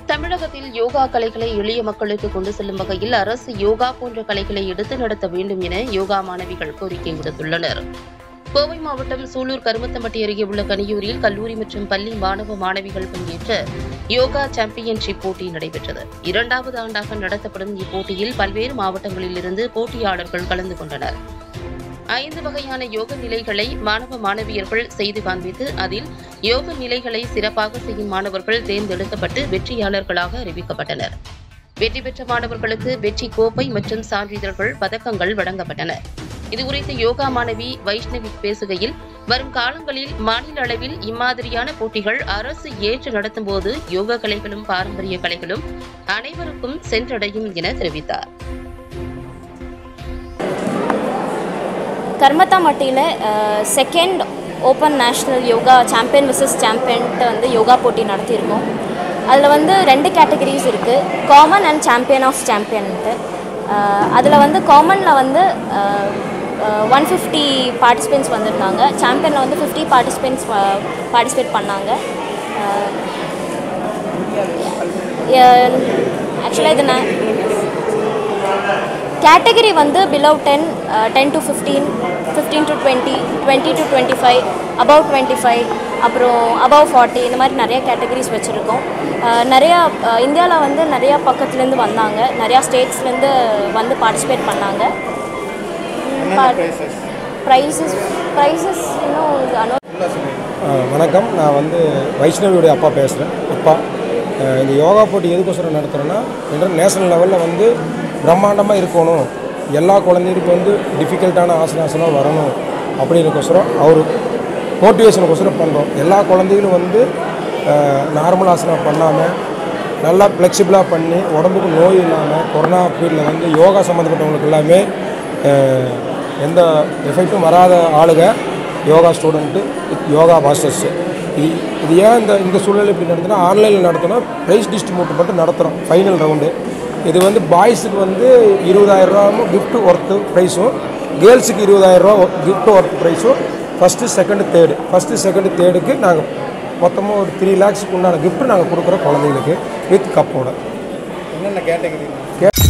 தமிழகத்தில் யோகா கலைகளை எளிய மக்களுக்கு கொண்டு செல்லும் வகையில் அரசு யோகா போன்ற கலைகளை எடுத்து நடத்த வேண்டும் என யோகா மாணவிகள் கோரிக்கை விடுத்துள்ளனர். கோவை மாவட்டம் சூலூர் கருமத்தம்பட்டி அருகே உள்ள கனியூரில் கல்லூரி மற்றும் பள்ளி மாணவ மாணவிகள் பங்கேற்ற யோகா சாம்பியன்ஷிப் போட்டி நடைபெற்றது. 2வது ஆண்டாக நடத்தப்படும் இப்போட்டியில் பல்வேறு மாவட்டங்களில் இருந்து போட்டியாளர்கள் கலந்து கொண்டனர். 5 வகையான யோக நிலைகளை மாணவ மாணவியர்கள் செய்து காண்பித்து அதில் யோக நிலைகளை சிறப்பாக செய்யும் மாணவர்கள் தேர்ந்தெடுக்கப்பட்டு வெற்றியாளர்களாக அறிவிக்கப்பட்டனர். வெற்றி பெற்ற மாணவர்களுக்கு வெற்றி கோப்பை மற்றும் சான்றிதழ்கள், பதக்கங்கள் வழங்கப்பட்டன. இதுகுறித்து யோகா மாணவி வைஷ்ணவி பேசுகையில், வரும் காலங்களில் மாநில அளவில் இம்மாதிரியான போட்டிகள் அரசு ஏற்று நடத்தும்போது யோகா கலைகளும் பாரம்பரிய கலைகளும் அனைவருக்கும் சென்றடையும் என தெரிவித்தார். கர்மத்தாம்பட்டியில் second open national yoga champion versus சாம்பியன்ட்டு யோகா போட்டி நடத்தியிருக்கோம். அதில் 2 கேட்டகரிஸ் இருக்குது, காமன் அண்ட் சாம்பியன் ஆஃப் சாம்பியன்ட்டு. அதில் காமனில் 150 பார்ட்டிசிபென்ட்ஸ் வந்திருந்தாங்க. சாம்பியனில் 50 பார்ட்டிசிபென்ட்ஸ் பார்ட்டிசிபேட் பண்ணாங்க. ஆக்சுவலாக இது category below 10, 10 to 15, 15 to 20, 20 to 25, above 25, அப்புறம் above 40, இந்த மாதிரி நிறைய கேட்டகரிஸ் வச்சுருக்கோம். நிறையா இந்தியாவில் நிறையா பக்கத்துலேருந்து வந்தாங்க, நிறையா ஸ்டேட்ஸ்லேருந்து பார்ட்டிசிபேட் பண்ணாங்க. ப்ரைஸஸ் இன்னும் வணக்கம், நான் வைஷ்ணவியோடைய அப்பா பேசுகிறேன். இந்த யோகா போட்டி எதுக்கோசரம் நடத்துகிறேன்னா, நேஷனல் லெவலில் பிரம்மாண்டமாக இருக்கணும், எல்லா குழந்தைகளுக்கும் டிஃபிகல்ட்டான ஆசனாசனம் வரணும் அப்படின்னுக்கோசரம் அவர் மோட்டிவேஷனுக்கோசரம் பண்ணுறோம். எல்லா குழந்தைகளும் நார்மல் ஆசனம் பண்ணாமல் நல்லா ஃப்ளெக்சிபிளாக பண்ணி உடம்புக்கு நோய் இல்லாமல் கொரோனா பீரியடில் யோகா சம்மந்தப்பட்டவங்களுக்கு எல்லாமே எந்த எஃபெக்டும் வராத ஆளுங்க யோகா ஸ்டூடெண்ட்டு, யோகா மாஸ்டர்ஸு. இது ஏன் இந்த சூழ்நிலை இப்படி நடத்தினா, ஆன்லைனில் நடத்தினா ப்ரைஸ் டிஸ்ட்ரிபியூட் மட்டும் நடத்துகிறோம். ஃபைனல் ரவுண்டு இது பாய்ஸுக்கு 20,000 ரூபாவும் கிஃப்ட்டு ஒர்த்து ப்ரைஸும், கேர்ள்ஸுக்கு 20,000 ரூபா கிஃப்ட்டு ஒர்த்து ப்ரைஸும். ஃபஸ்ட்டு செகண்டு தேர்டுக்கு நாங்கள் மொத்தமாக ஒரு 3 lakhs உண்டான கிஃப்ட்டு நாங்கள் கொடுக்குறோம் குழந்தைங்களுக்கு வித் கப்போட. என்னென்ன கேட்டகரி?